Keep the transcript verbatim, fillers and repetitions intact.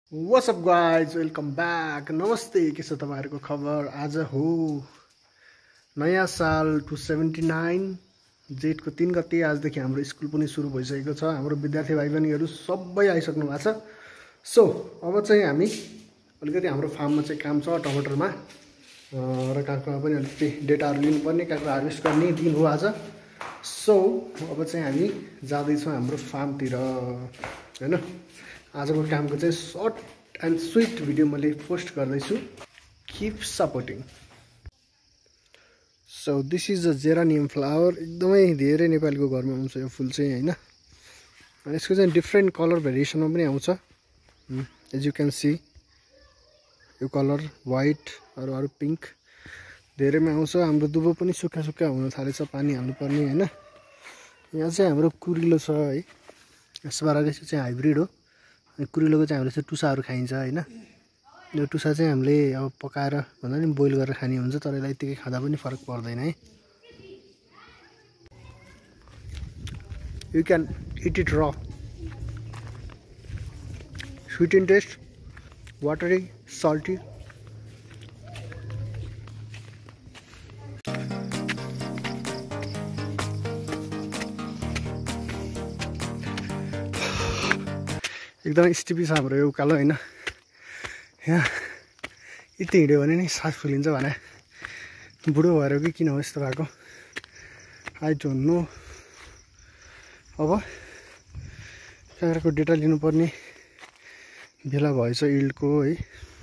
What's up guys, welcome back. नमस्ते, के छ तपाईहरुको खबर? आज हो नयाँ साल टू सेभेन्टी नाइन जेठको तीन गते। आजदेखि हाम्रो स्कुल पनि सुरु भइसकेको छ। हाम्रो विद्यार्थी भाइ बहिनीहरु सबै आइसक्नु भएको छ। सो अब चाहिँ हामी अलिकति हाम्रो फार्ममा चाहिँ काम छ टमाटरमा र काँक्रोमा पनि अलिकति डेटाहरु लिनुपर्ने, काँक्रो हार्भेस्ट गर्ने दिन हो आज। सो अब चाहिँ हामी जाँदै छौं हाम्रो फार्मतिर हैन। आजको कामको चाहिँ सर्ट एन्ड स्वीट भिडियो मैले पोस्ट गर्दैछु। Keep supporting. So this is a geranium flower. एकदमै धेरै नेपालीको घरमा आउँछ यो फुल चाहिँ हैन। अनि यसको चाहिँ डिफरेन्ट कलर भेरिएसनमा पनि आउँछ। एज यु क्यान सी यो कलर व्हाइट अरु अरु पिंक धेरैमा आउँछ। हाम्रो दुबो पनि सुक्खा सुक्खा हुन थालेछ, पानी हाल्नु पर्ने हैन। यहाँ चाहिँ हाम्रो कुरिलो छ है। यसबार चाहिँ हाइब्रिड हो। अनि कुरिलोको चाहिँ हामीले चाहिँ टुसाहरु खाइन्छ हैन। यो टुसा चाहिँ हामीले अब पकाएर भन्दा नि बोइल गरेर खाने हुन्छ, तर यसलाई यतिकै खादा पनि फरक पर्दैन है। You can eat it raw. Sweet in taste, watery, salty. एकदम स्टिपी छ हाम्रो यो उकालो हैन। यहाँ यति हिँड्यो भने नि सास फुलिन्छ भने बुढो भएर कि किन हो यस्तो भएको, आई डोन्ट नो। अब काँक्राको डेटा लिनुपर्ने बेला भएछ इल्डको है।